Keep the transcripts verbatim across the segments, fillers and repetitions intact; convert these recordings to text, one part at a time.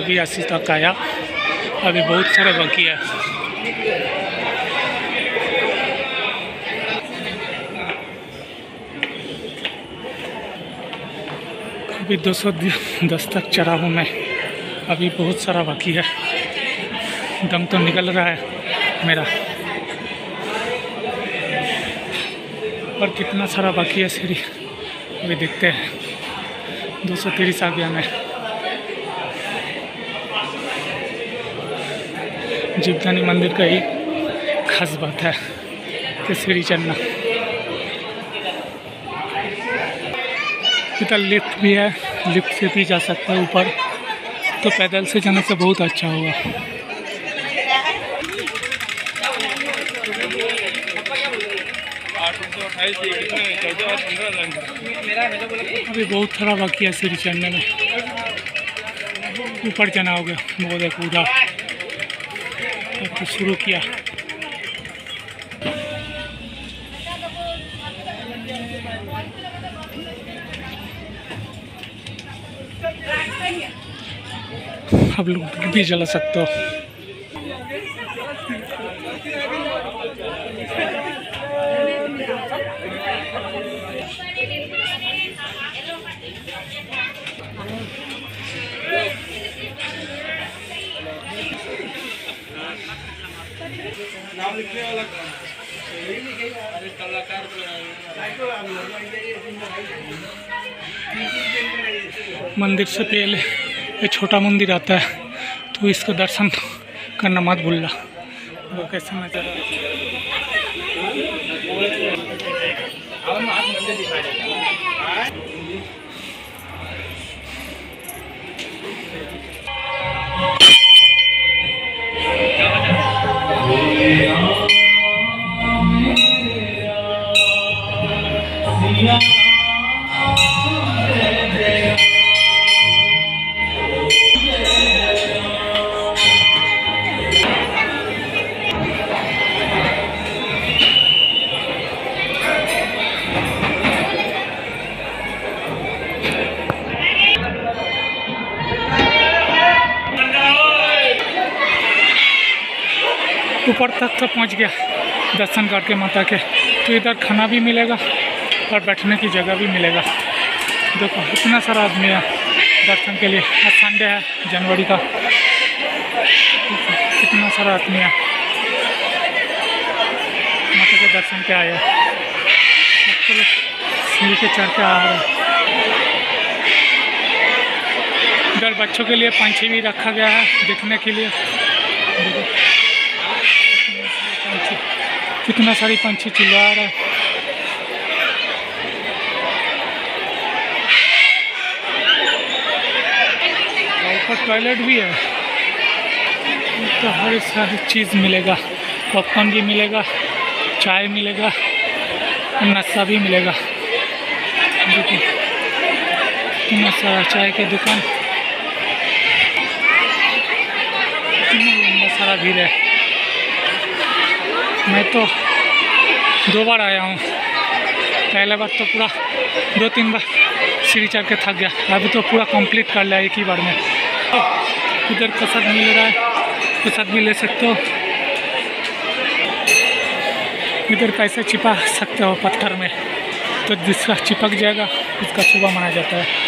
भी अस्सी तक आया, अभी बहुत सारे बाकी है। अभी दो सौ दस तक चढ़ा हूँ मैं, अभी बहुत सारा बाकी है। दम तो निकल रहा है मेरा, और कितना सारा बाकी है सीढ़ी, अभी देखते हैं। दो सौ तीस आ गया मैं। जीवदानी मंदिर का ही खास बात है कि सीढ़ी चढ़ना। इधर लिफ्ट भी है, लिफ्ट से भी जा सकता है ऊपर, तो पैदल से जाने से बहुत अच्छा होगा। अभी बहुत सारा बाकी है सीढ़ी चढ़ने में, ऊपर जाना होगा। वो देखो उधर तो शुरू किया। आप लोग भी जला सकते हो। नाम लिखने वाला कलाकार मंदिर से पहले ये छोटा मंदिर आता है, तो इसका दर्शन करना मत भूलना। वो कैसा नजर आ रहा ऊपर तक तो पहुंच गया दर्शन करके माता के। तो इधर खाना भी मिलेगा और बैठने की जगह भी मिलेगा। देखो इतना सारा आदमी है दर्शन के लिए। आज संडे है जनवरी का, कितना सारा आदमी है माता के दर्शन के आया। तो सीढ़ी के चढ़ के आ रहे हैं। इधर बच्चों के लिए पंछी भी रखा गया है देखने के लिए। कितना सारी पंछी चिल्ला रहा है। ऊपर टॉयलेट भी है, तो हर सारी चीज़ मिलेगा। पॉपकॉर्न भी मिलेगा, चाय मिलेगा और नाश्ता भी मिलेगा। देखिए कितना सारा चाय की दुकान, कितना लंबा सारा भीड़ है। मैं तो दो बार आया हूँ, पहले बार तो पूरा दो तीन बार सीढ़ी चढ़ के थक गया, अभी तो पूरा कंप्लीट कर लिया एक ही बार में। इधर प्रसाद मिल रहा है, प्रसाद भी ले सकते हो। इधर पैसे छिपा सकते हो पत्थर में, तो जिसका चिपक जाएगा उसका सुबह मनाया जाता है।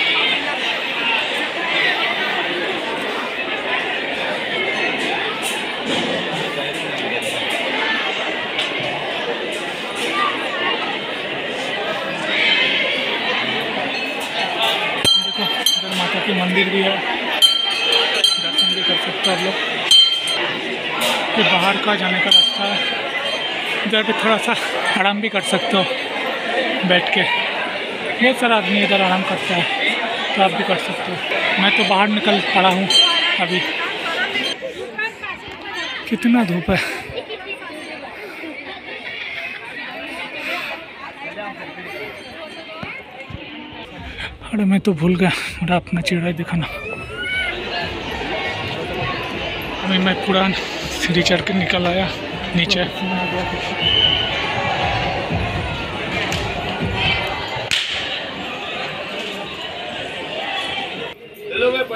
माता की मंदिर भी है, दर्शन भी कर सकते हो आप लोग। ये बाहर का जाने का रास्ता है, इधर भी थोड़ा सा आराम भी कर सकते हो बैठ के। बहुत सारा आदमी इधर आराम करता है, तो आप भी कर सकते हो। मैं तो बाहर निकल पड़ा हूँ अभी। कितना धूप है। अरे मैं तो भूल गया मेरा अपना चेहरा दिखाना। अभी मैं पूरा सीढ़ी चढ़ के निकल आया नीचे।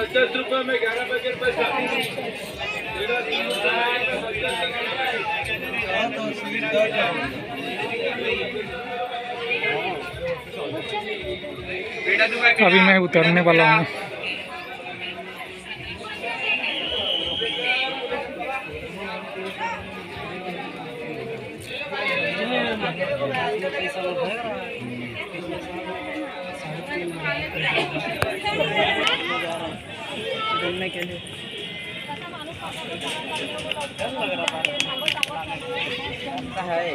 दस रुपए में ग्यारह पैकेट पैसा अभी मैं उतरने वाला हूँ। बोलने के लिए है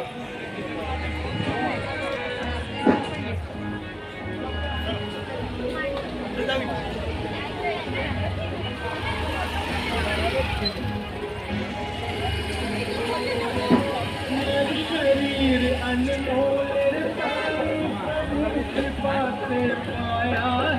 अनमोल पाते पाया